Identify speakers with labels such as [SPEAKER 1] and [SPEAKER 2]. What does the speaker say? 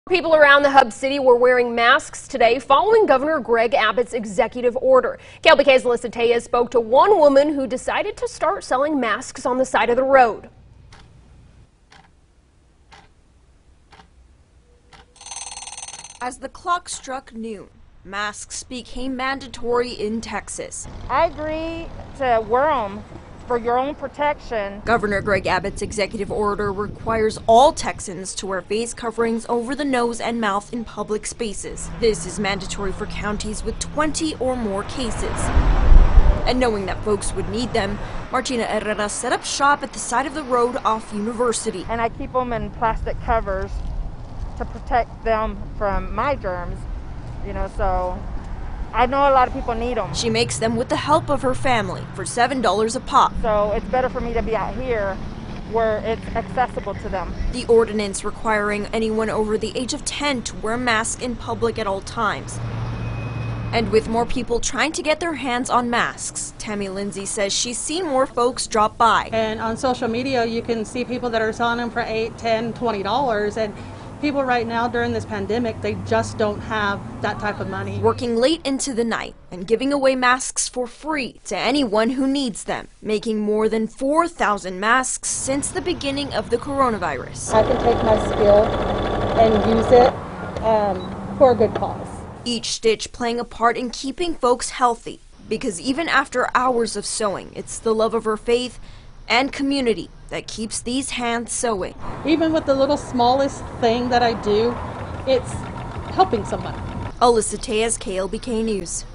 [SPEAKER 1] People around the hub city were wearing masks today following Governor Greg Abbott's executive order. KLBK's Alyssa Taya spoke to one woman who decided to start selling masks on the side of the road.
[SPEAKER 2] As the clock struck noon, masks became mandatory in Texas.
[SPEAKER 3] I agree to wear them for your own protection.
[SPEAKER 2] Governor Greg Abbott's executive order requires all Texans to wear face coverings over the nose and mouth in public spaces. This is mandatory for counties with 20 or more cases. And knowing that folks would need them, Martina Herrera set up shop at the side of the road off University.
[SPEAKER 3] And I keep them in plastic covers to protect them from my germs, so I know a lot of people need them.
[SPEAKER 2] She makes them with the help of her family for $7 a pop.
[SPEAKER 3] So it's better for me to be out here where it's accessible to them.
[SPEAKER 2] The ordinance requiring anyone over the age of 10 to wear a mask in public at all times. And with more people trying to get their hands on masks, Tammy Lindsay says she's seen more folks drop by.
[SPEAKER 4] And on social media, you can see people that are selling them for $8, $10, $20. And people right now during this pandemic, they just don't have that type of money.
[SPEAKER 2] Working late into the night and giving away masks for free to anyone who needs them, making more than 4,000 masks since the beginning of the coronavirus.
[SPEAKER 4] I can take my skill and use it for a good cause.
[SPEAKER 2] Each stitch playing a part in keeping folks healthy, because even after hours of sewing, it's the love of her faith and community that keeps these hands sewing.
[SPEAKER 4] Even with the little smallest thing that I do, it's helping someone.
[SPEAKER 2] Alyssa Taya, KLBK News.